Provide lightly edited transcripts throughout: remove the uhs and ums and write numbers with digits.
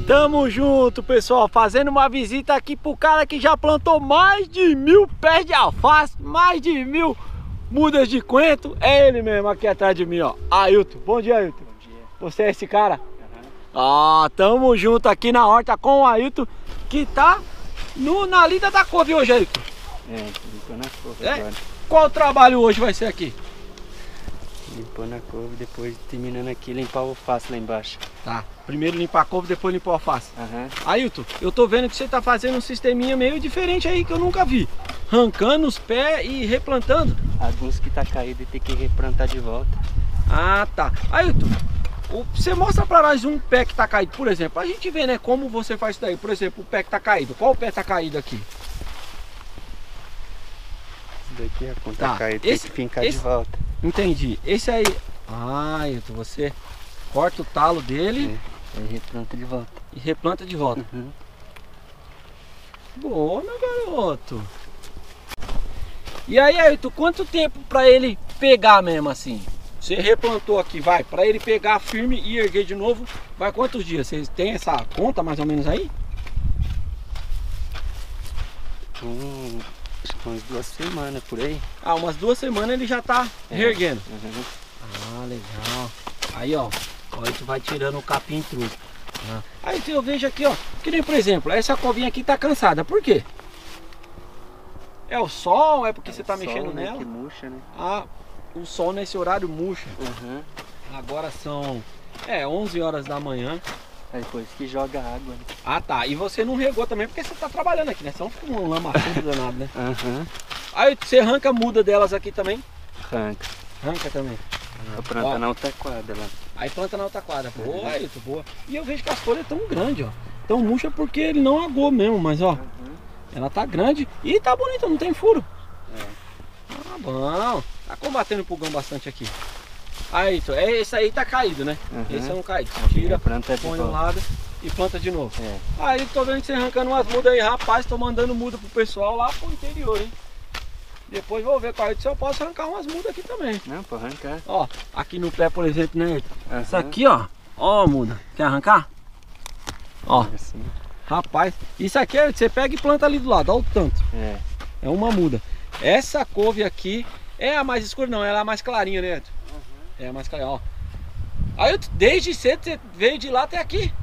Tamo junto, pessoal, fazendo uma visita aqui pro cara que já plantou mais de 1000 pés de alface, mais de 1000 mudas de coentro. É ele mesmo aqui atrás de mim, ó, Ailton. Bom dia, Ailton. Bom dia. Você é esse cara? Tamo junto aqui na horta com o Ailton, que tá na lida da couve hoje, Ailton. Limpando a couve agora. Qual o trabalho hoje vai ser aqui? Limpando a couve, depois terminando aqui, limpar o alface lá embaixo. Tá, primeiro limpar a couve, depois limpar o alface. Ailton, eu tô vendo que você tá fazendo um sisteminha meio diferente aí que eu nunca vi. Arrancando os pés e replantando. Alguns que tá caído e tem que replantar de volta. Ah, tá. Ailton, você mostra pra nós um pé que tá caído, por exemplo. A gente vê, né, como você faz isso daí. Por exemplo, o pé que tá caído. Qual pé tá caído aqui? Esse daqui, a ponta tá caída, tem que fincar de volta. Entendi. Esse aí... Ailton, você corta o talo dele... Aí replanta de volta. E replanta de volta. Boa, meu garoto. E aí, Ailton, quanto tempo pra ele pegar mesmo assim? Você replantou aqui, vai, pra ele pegar firme e erguer de novo, vai quantos dias? Vocês têm essa conta mais ou menos aí? Acho que umas 2 semanas por aí. Umas 2 semanas ele já tá reerguendo. Legal. Aí, ó, a gente vai tirando o capim tudo. Aí eu vejo aqui, ó, que nem por exemplo, essa covinha aqui tá cansada, por quê? É o sol, é porque você tá mexendo nela? Que murcha, né? O sol nesse horário murcha. Agora são 11 horas da manhã. Aí depois que joga água, né? Tá, e você não regou também porque você tá trabalhando aqui, né? Você não fica um lamaçudo danado, né? Aí você arranca a muda delas aqui também? Arranca também. Planta na outra quadra lá. Aí planta na outra quadra. Boa, Ailton, boa. E eu vejo que as folhas tão grandes, ó. Tão murcha porque ele não agou mesmo, mas ó. Ela tá grande e tá bonita, não tem furo. Bom. Tá combatendo o pulgão bastante aqui. Ailton, esse aí tá caído, né? Esse é um caído. Tira, põe um lado e planta de novo. Aí tô vendo que você arrancando umas mudas aí, rapaz. Tô mandando muda pro pessoal lá pro interior, hein? Depois vou ver com a Ailton se eu posso arrancar umas mudas aqui também. Não, pode arrancar. Ó, aqui no pé, por exemplo, né, Ailton? Isso aqui, ó. Ó, muda. Quer arrancar? Ó. Rapaz, isso aqui você pega e planta ali do lado, olha o tanto. É uma muda. Essa couve aqui é a mais escura, não, ela é a mais clarinha, né, Ailton? É a mais clarinha, ó. Aí desde cedo você veio de lá até aqui.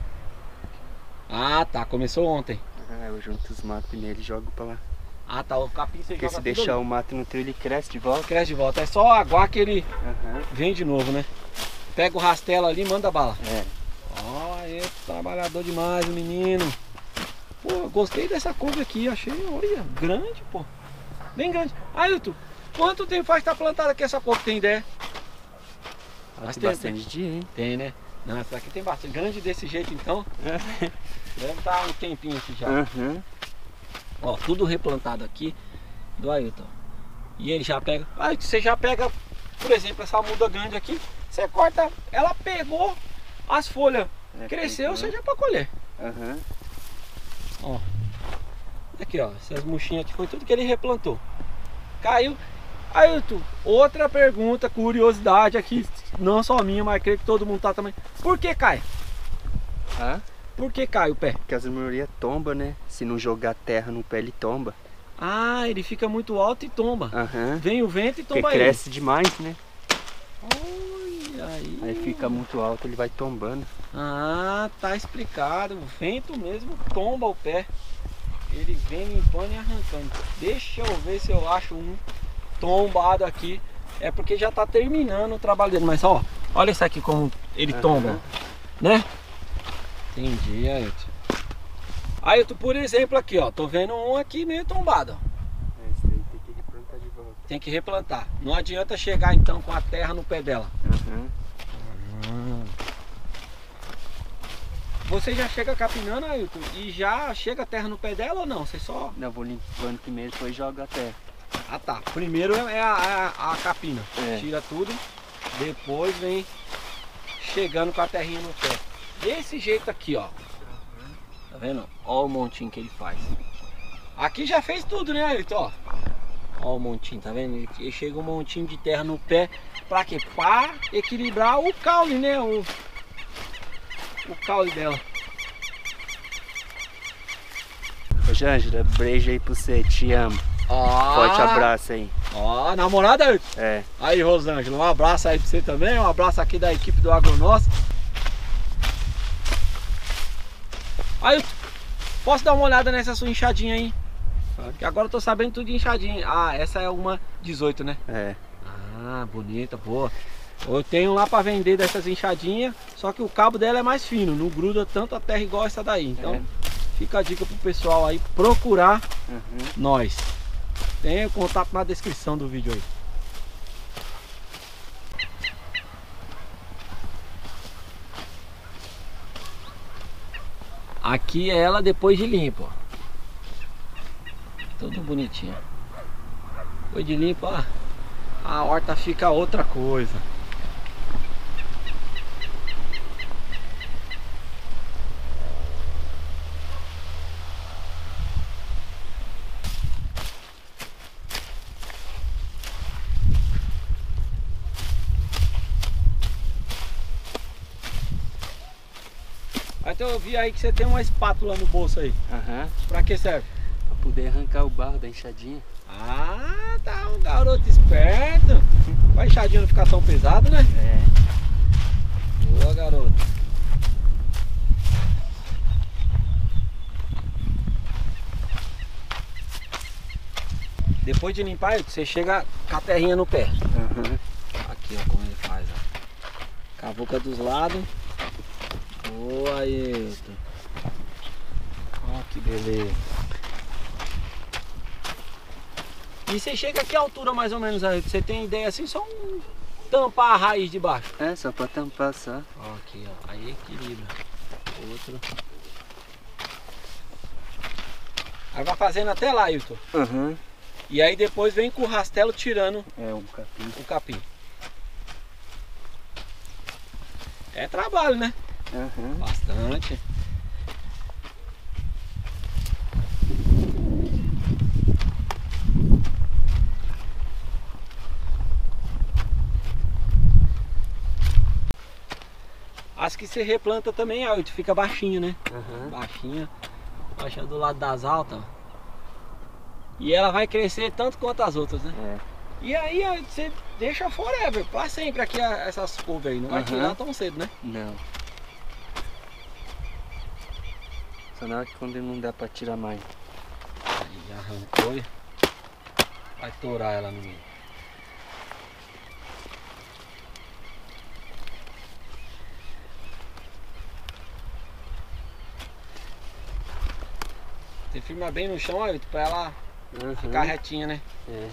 Tá, começou ontem. Eu junto os matos nele e jogo pra lá. Tá, o capim você Porque se deixar o mato no trilho, ele cresce de volta. Cresce de volta, é só aguar que ele vem de novo, né? Pega o rastelo ali e manda bala. Trabalhador demais o menino. Pô, gostei dessa couve aqui, achei, olha, grande, pô. Bem grande. Ailton, quanto tempo faz que tá plantada aqui essa couve, tem ideia? Tem bastante dia, hein? Tem, né? Não, essa aqui tem bastante. Grande desse jeito, então. Deve estar um tempinho aqui já. Ó, tudo replantado aqui do Ailton. E ele já pega... você já pega, por exemplo, essa muda grande aqui. Você corta, ela pegou as folhas. Cresceu, você já pode colher. Ó. Aqui, ó. Essas murchinhas aqui foi tudo que ele replantou. Caiu. Ailton, outra pergunta, curiosidade aqui. Não só minha, mas creio que todo mundo tá também. Por que cai? Por que cai o pé? Porque as maioria tomba, né? Se não jogar terra no pé, ele tomba. Ele fica muito alto e tomba. Vem o vento e tomba ele. Porque cresce demais, né? Olha aí. Aí fica muito alto, ele vai tombando. Tá explicado. O vento mesmo tomba o pé. Ele vem limpando e arrancando. Deixa eu ver se eu acho um tombado aqui. É porque já tá terminando o trabalho dele. Mas ó, olha isso aqui como ele tomba, né? Entendi, Ailton. Ailton, por exemplo, aqui, ó. Tô vendo um aqui meio tombado, ó. Esse daí tem que replantar de volta. Tem que replantar. Não adianta chegar então com a terra no pé dela. Você já chega capinando, Ailton, e já chega a terra no pé dela ou não? Você só... Não, vou limpando primeiro, depois jogo a terra. Tá. Primeiro é a capina. Tira tudo, depois vem chegando com a terrinha no pé. Desse jeito aqui, ó. Tá vendo? Ó o montinho que ele faz. Aqui já fez tudo, né, Ailton? Ó o montinho, tá vendo? Ele chega um montinho de terra no pé. Pra quê? Pra equilibrar o caule, né? O caule dela. Rosângela, beijo aí pra você, te amo. Forte abraço aí. Ó, namorada aí? É. Aí, Rosângela, um abraço aí pra você também, um abraço aqui da equipe do Agronossa. Aí, posso dar uma olhada nessa sua enxadinha aí? Porque agora eu tô sabendo tudo de enxadinha. Ah, essa é uma 18, né? É. Ah, bonita, boa. Eu tenho lá pra vender dessas enxadinhas, só que o cabo dela é mais fino, não gruda tanto a terra igual essa daí. Então, fica a dica pro pessoal aí procurar nós. Tem o contato na descrição do vídeo aí. Aqui é ela depois de limpa, ó. Tudo bonitinho. Depois de limpa, ó, a horta fica outra coisa. Então eu vi aí que você tem uma espátula no bolso aí. Pra que serve? Pra poder arrancar o barro da enxadinha. Ah, tá um garoto esperto. Pra enxadinha não ficar tão pesado, né? É. Boa, garoto. Depois de limpar, você chega com a terrinha no pé. Aqui, ó, como ele faz, ó. Cavuca dos lados. Boa, Ailton. Ó, que beleza. E você chega a que altura mais ou menos, Ailton? Você tem ideia assim? Só tampar a raiz de baixo. É, só pra tampar só. Ó, aqui, ó. Aí equilibra. Outro. Aí vai fazendo até lá, Ailton. E aí depois vem com o rastelo tirando o capim. É trabalho, né? Bastante. As que você replanta também, ó, fica baixinho, né? Baixinha. Baixinha do lado das altas. E ela vai crescer tanto quanto as outras, né? E aí ó, você deixa forever, pra sempre aqui essas couves aí. Não vai tirar tão cedo, né? Não. Só na hora que quando não dá pra tirar mais. Aí já arrancou e vai torar ela no meio. Você firma bem no chão, Ailton, pra ela ficar retinha, né? É.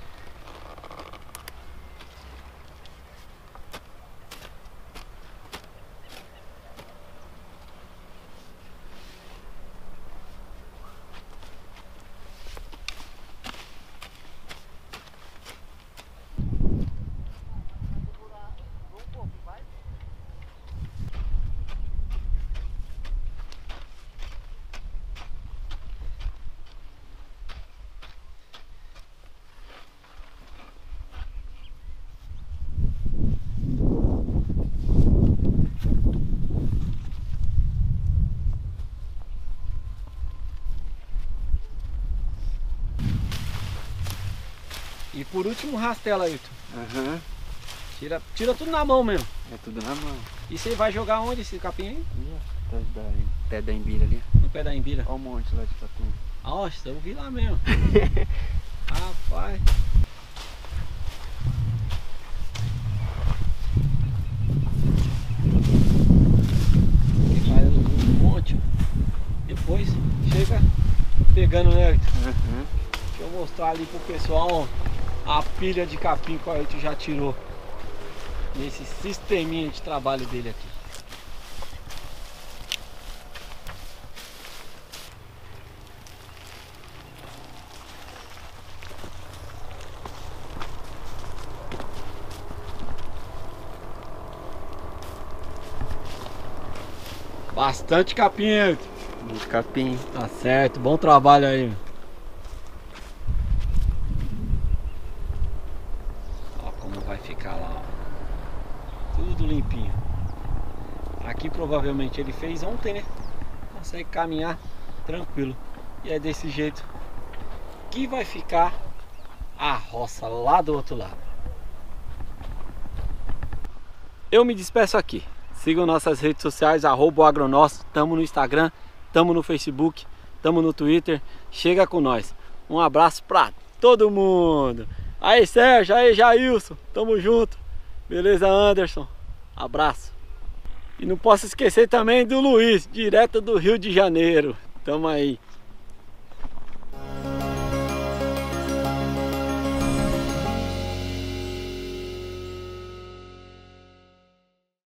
E por último rastela, Ailton. Tira tudo na mão mesmo. É tudo na mão. E você vai jogar onde esse capim aí? Pé da embira ali. No pé da embira? Olha o monte lá de capim. Nossa, eu vi lá mesmo. Rapaz. Faz um monte. Depois chega pegando, né, Ailton? Deixa eu mostrar ali pro pessoal a pilha de capim que o Ailton já tirou nesse sisteminha de trabalho dele aqui. Bastante capim, Ailton. Muito capim. Tá certo, bom trabalho aí. Ó como vai ficar lá, ó. Tudo limpinho. Aqui provavelmente ele fez ontem, né? Consegue caminhar tranquilo. E é desse jeito que vai ficar a roça lá do outro lado. Eu me despeço aqui. Sigam nossas redes sociais, @agronosso. Tamo no Instagram, tamo no Facebook, tamo no Twitter. Chega com nós. Um abraço pra todo mundo. Aí Sérgio, aí Jailson, tamo junto. Beleza, Anderson? Abraço. E não posso esquecer também do Luiz, direto do Rio de Janeiro. Tamo aí.